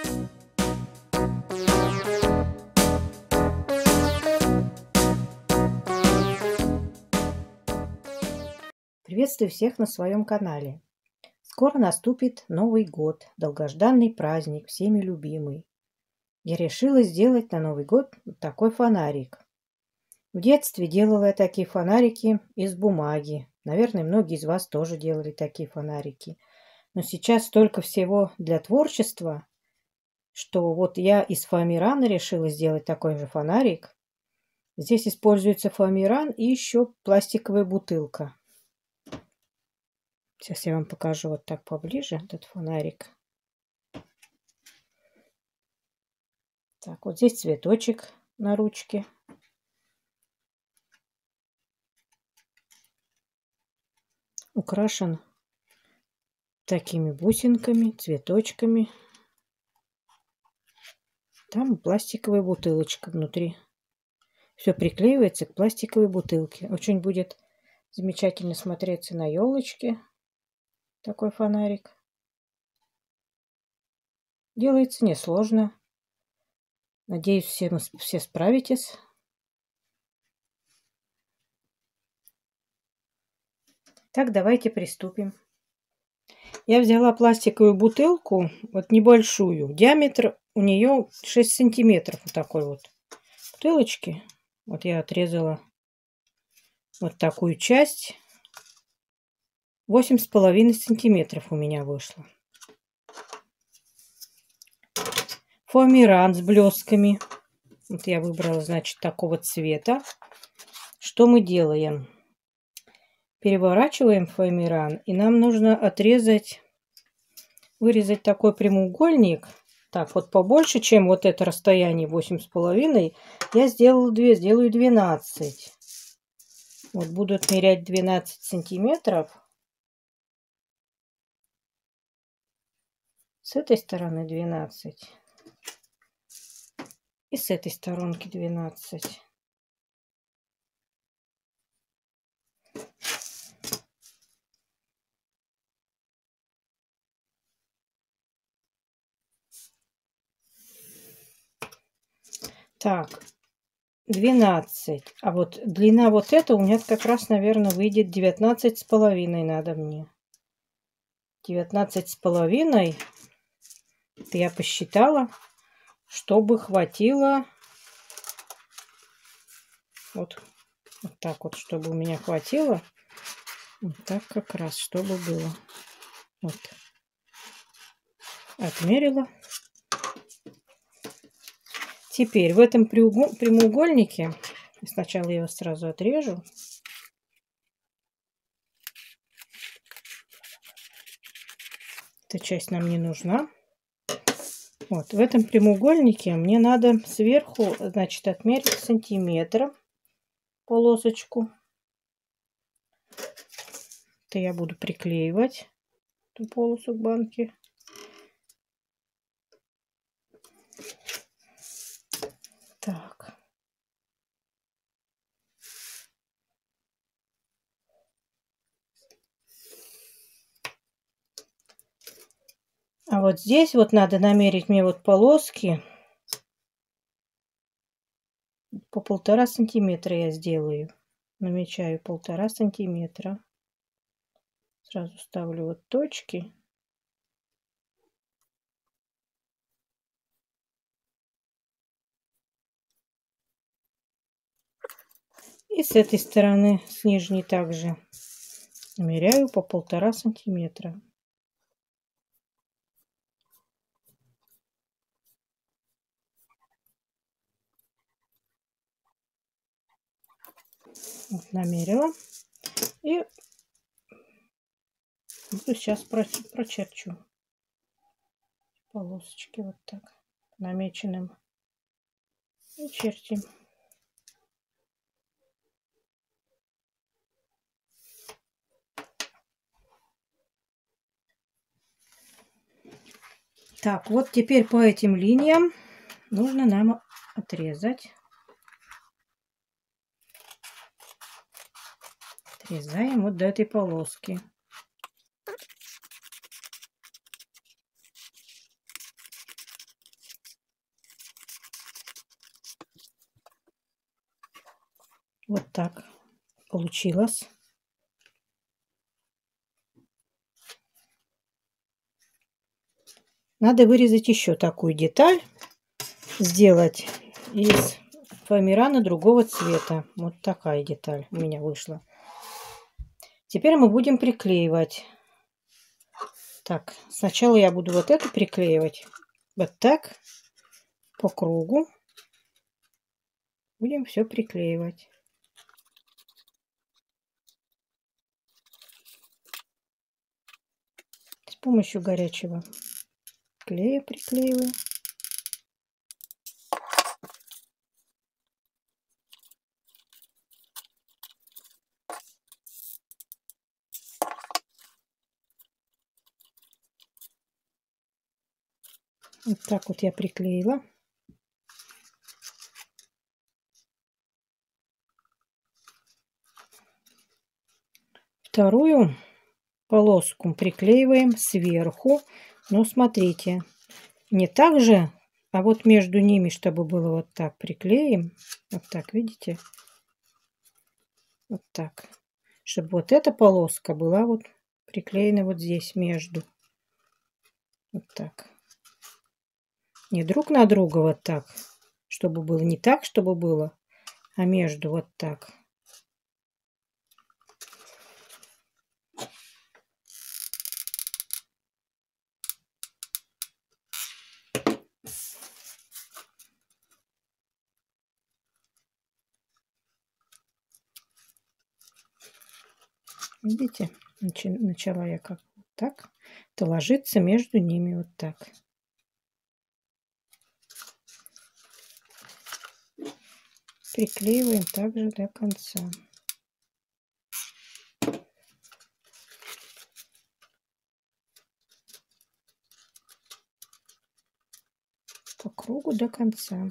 Приветствую всех на своем канале. Скоро наступит Новый год, долгожданный праздник, всеми любимый. Я решила сделать на Новый год вот такой фонарик. В детстве делала я такие фонарики из бумаги. Наверное, многие из вас тоже делали такие фонарики. Но сейчас столько всего для творчества, что вот я из фоамирана решила сделать такой же фонарик. Здесь используется фоамиран и еще пластиковая бутылка. Сейчас я вам покажу вот так поближе этот фонарик. Так, вот здесь цветочек на ручке. Украшен такими бусинками, цветочками. Там пластиковая бутылочка внутри. Все приклеивается к пластиковой бутылке. Очень будет замечательно смотреться на елочке. Такой фонарик. Делается несложно. Надеюсь, все справитесь. Так, давайте приступим. Я взяла пластиковую бутылку, вот небольшую. Диаметр у нее 6 сантиметров. Вот такой вот бутылочки. Вот я отрезала вот такую часть. 8,5 сантиметров у меня вышло. Фоамиран с блестками. Вот я выбрала, значит, такого цвета. Что мы делаем? Переворачиваем фоамиран, и нам нужно вырезать такой прямоугольник. Так, вот побольше, чем вот это расстояние 8,5, я сделаю 12. Вот буду отмерять 12 сантиметров. С этой стороны 12. И с этой сторонки 12. Так, 12. А вот длина вот эта у меня как раз, наверное, выйдет 19,5 надо мне. 19,5. Это я посчитала, чтобы хватило. Вот так вот, чтобы у меня хватило. Вот так как раз, чтобы было. Вот. Отмерила. Теперь в этом прямоугольнике, сначала я его сразу отрежу. Эта часть нам не нужна. Вот, в этом прямоугольнике мне надо сверху, значит, отмерить сантиметр полосочку. Это я буду приклеивать эту полосу к банке. Так. А вот здесь вот надо намерить мне вот полоски по 1,5 сантиметра я сделаю. Намечаю 1,5 сантиметра. Сразу ставлю вот точки. И с этой стороны, с нижней также намеряю по 1,5 сантиметра. Вот, намерила. И буду сейчас прочерчу полосочки вот так намеченным. И чертим. Так, вот теперь по этим линиям нужно нам отрезать. Отрезаем вот до этой полоски. Вот так получилось. Надо вырезать еще такую деталь, сделать из фоамирана другого цвета. Вот такая деталь у меня вышла. Теперь мы будем приклеивать. Так, сначала я буду вот эту приклеивать. Вот так по кругу. Будем все приклеивать. С помощью горячего клея приклеиваю. Вот так вот я приклеила. Вторую полоску приклеиваем сверху. Но смотрите, не так же, а вот между ними, чтобы было вот так, приклеим. Вот так, видите? Вот так. Чтобы вот эта полоска была вот приклеена вот здесь между. Вот так. Не друг на друга вот так, чтобы было не так, чтобы было, а между вот так. Видите, начала я как так, то ложится между ними вот так. Приклеиваем также до конца. По кругу до конца.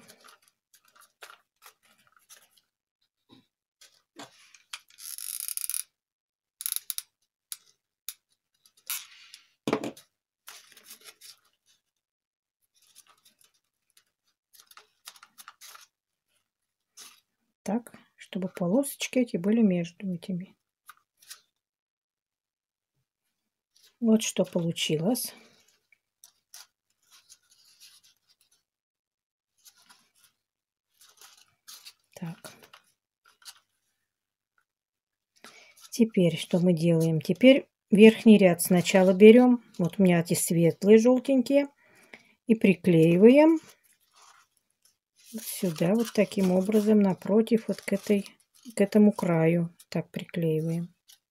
Так, чтобы полосочки эти были между этими. Вот что получилось. Так. Теперь что мы делаем? Теперь верхний ряд сначала берем. Вот у меня эти светлые желтенькие. И приклеиваем сюда вот таким образом напротив вот к этому краю. Так приклеиваем.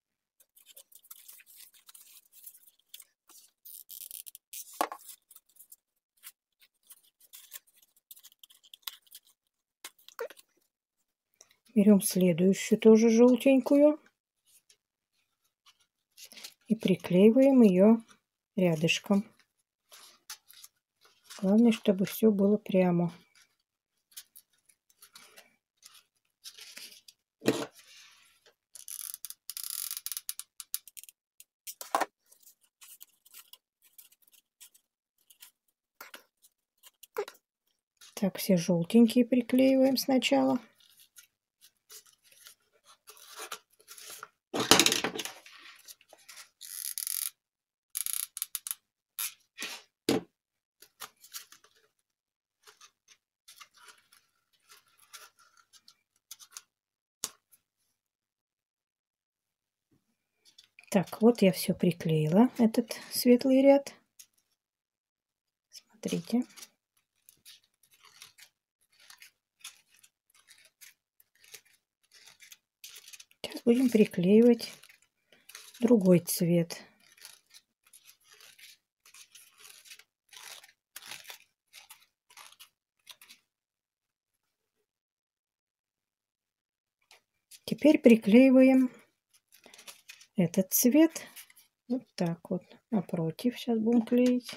Берем следующую тоже желтенькую и приклеиваем ее рядышком. Главное, чтобы все было прямо. Так, все желтенькие приклеиваем сначала. Так, вот я все приклеила, этот светлый ряд. Смотрите. Сейчас будем приклеивать другой цвет. Теперь приклеиваем этот цвет вот так вот напротив. Сейчас будем клеить.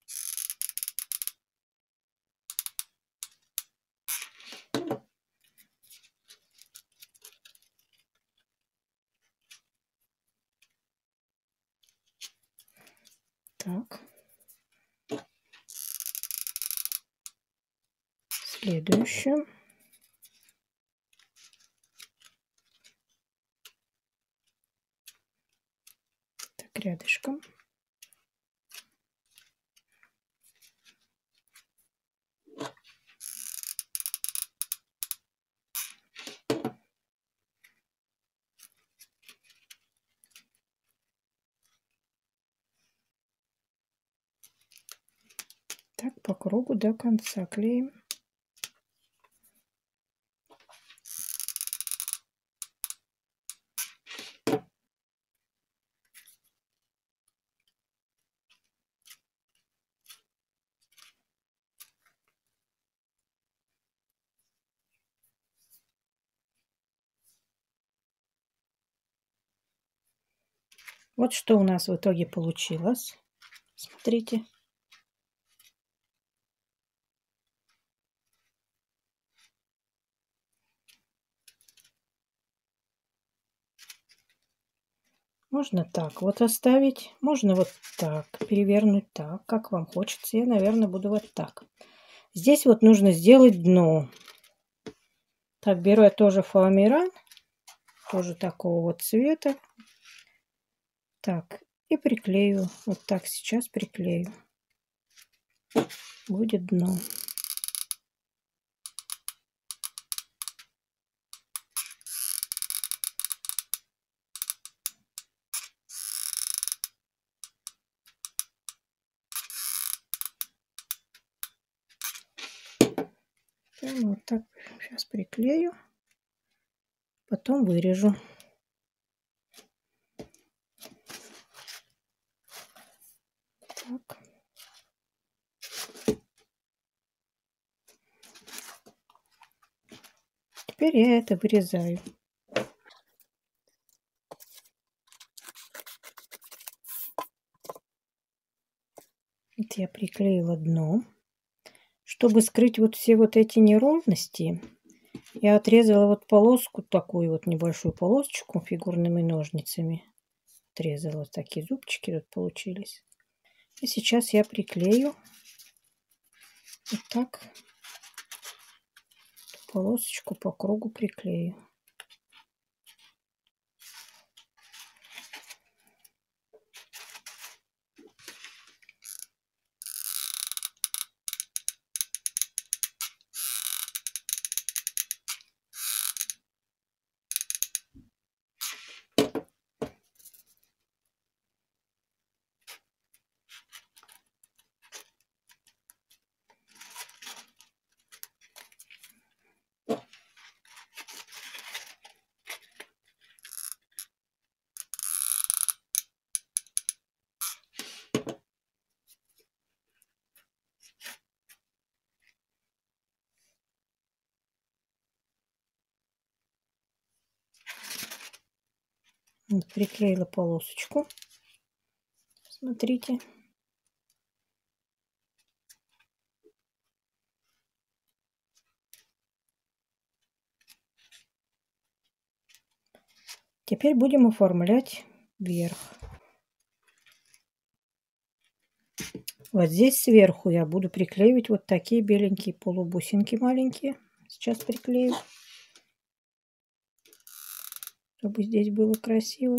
Так. Следующую. рядышком. Так по кругу до конца клеим. Вот что у нас в итоге получилось. Смотрите. Можно так вот оставить, можно вот так перевернуть, так, как вам хочется. Я, наверное, буду вот так. Здесь вот нужно сделать дно. Так, беру я тоже фоамиран, тоже такого вот цвета. Так, и приклею. Вот так сейчас приклею. Будет дно. Прямо вот так сейчас приклею. Потом вырежу. Так. Теперь я это вырезаю. Вот я приклеила дно. Чтобы скрыть вот все вот эти неровности, я отрезала вот полоску, такую вот небольшую полосочку фигурными ножницами. Отрезала, вот такие зубчики тут получились. И сейчас я приклею вот так полосочку по кругу приклею. Вот, приклеила полосочку. Смотрите. Теперь будем оформлять верх. Вот здесь сверху я буду приклеивать вот такие беленькие полубусинки маленькие. Сейчас приклею, чтобы здесь было красиво.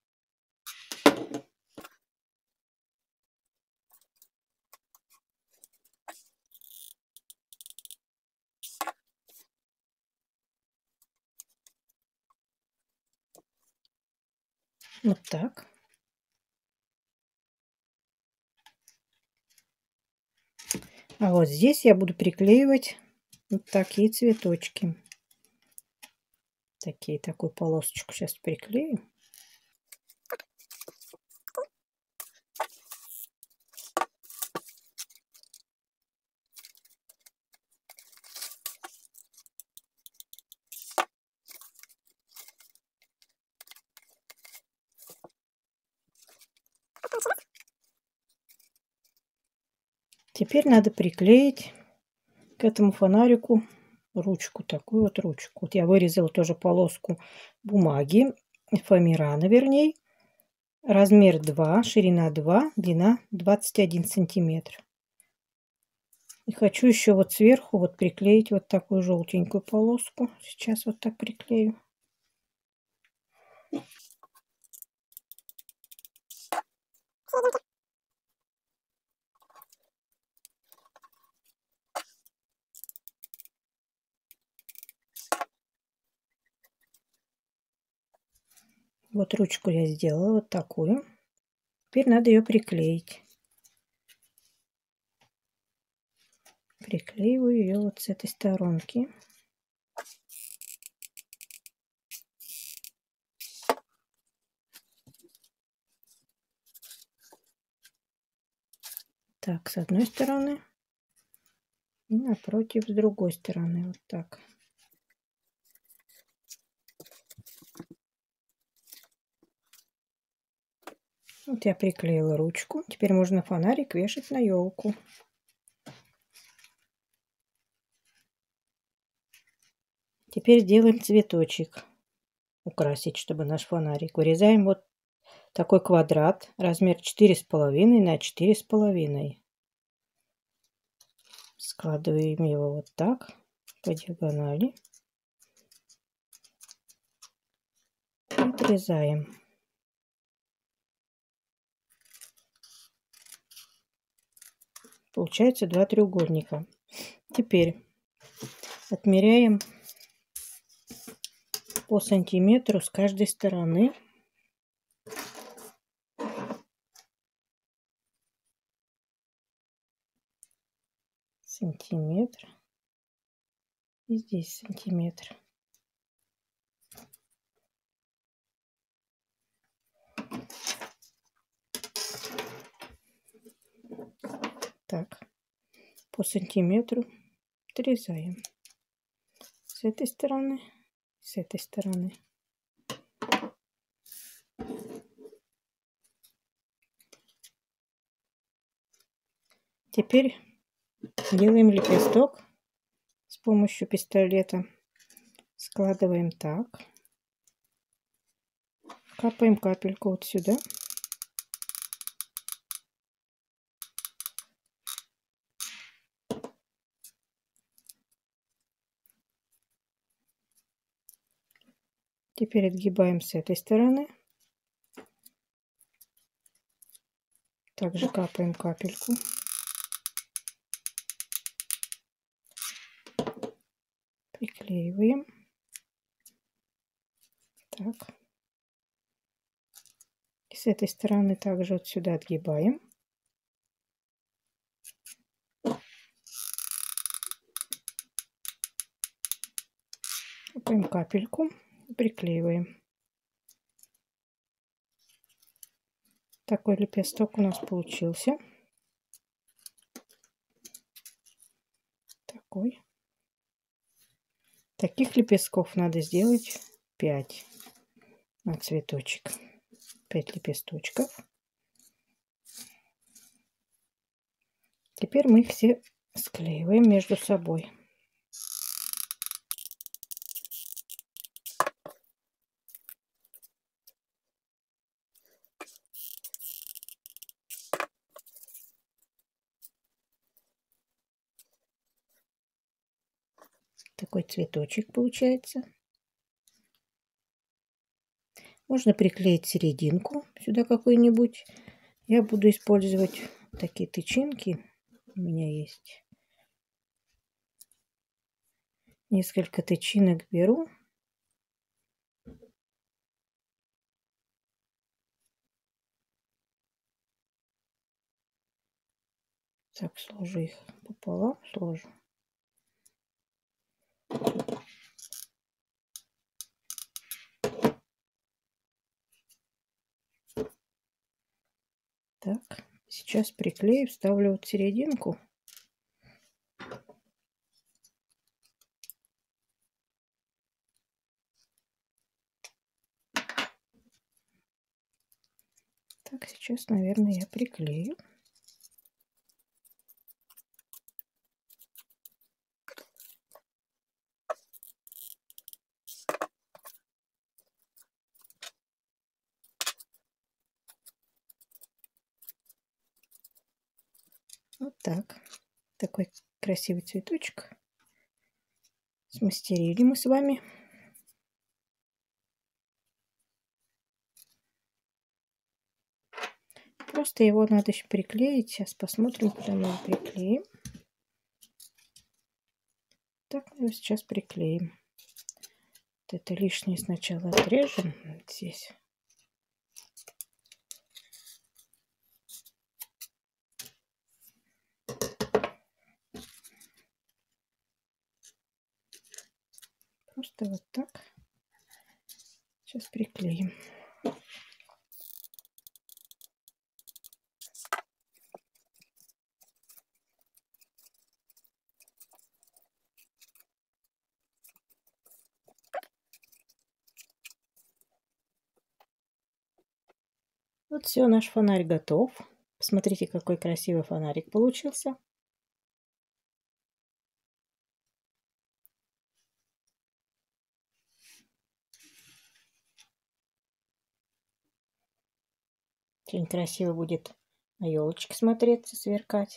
Вот так. А вот здесь я буду приклеивать вот такие цветочки. Такую полосочку сейчас приклею. Теперь надо приклеить к этому фонарику ручку, такую вот ручку. Вот я вырезала тоже полоску бумаги, фоамирана вернее. Размер 2, ширина 2, длина 21 сантиметр. И хочу еще вот сверху вот приклеить вот такую желтенькую полоску. Сейчас вот так приклею. Вот ручку я сделала вот такую. Теперь надо ее приклеить. Приклеиваю ее вот с этой сторонки. Так, с одной стороны. И напротив с другой стороны. Вот так. Вот я приклеила ручку. Теперь можно фонарик вешать на елку. Теперь делаем цветочек. Украсить, чтобы наш фонарик. Вырезаем вот такой квадрат. Размер 4,5 на 4,5. Складываем его вот так по диагонали. И отрезаем. Получается 2 треугольника. Теперь отмеряем по сантиметру с каждой стороны. Сантиметр. И здесь сантиметр. Так, по сантиметру отрезаем. С этой стороны, с этой стороны. Теперь делаем лепесток с помощью пистолета. Складываем так. Капаем капельку вот сюда. Теперь отгибаем с этой стороны. Также капаем капельку. Приклеиваем. Так. И с этой стороны также вот сюда отгибаем. Капаем капельку. Приклеиваем. Такой лепесток у нас получился. Такой. Таких лепестков надо сделать 5 на цветочек. 5 лепесточков. Теперь мы их все склеиваем между собой. Такой цветочек получается. Можно приклеить серединку сюда какой-нибудь. Я буду использовать такие тычинки. У меня есть несколько тычинок, беру. Так, сложу их пополам, сложу. Так, сейчас приклею, вставлю вот серединку. Так, сейчас, наверное, я приклею. Вот так. Такой красивый цветочек. Смастерили мы с вами. просто его надо еще приклеить. Сейчас посмотрим, куда мы его приклеим. Так, мы его сейчас приклеим. Вот это лишнее сначала отрежем здесь. Просто вот так. Сейчас приклеим. Вот все, наш фонарь готов. Посмотрите, какой красивый фонарик получился. Очень красиво будет на елочке смотреться, сверкать.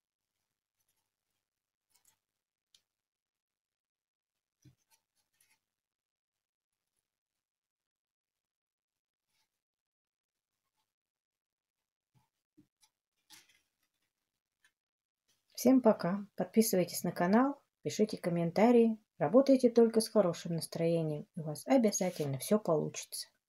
Всем пока. Подписывайтесь на канал, пишите комментарии. Работайте только с хорошим настроением. У вас обязательно все получится.